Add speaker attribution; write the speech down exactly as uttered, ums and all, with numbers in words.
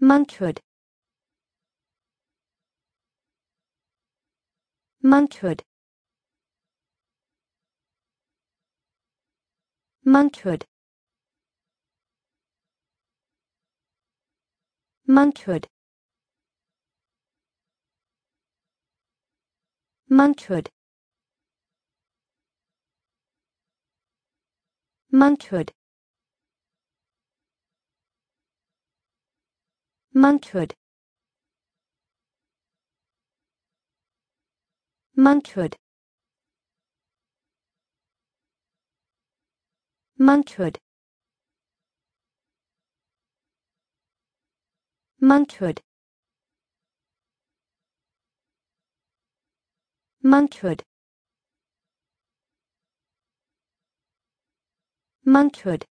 Speaker 1: Monkhood. Monkhood. Monkhood. Monkhood. Monkhood. Monkhood. Monkhood. Monkhood. Monkhood. Monkhood. Monkhood. Monkhood.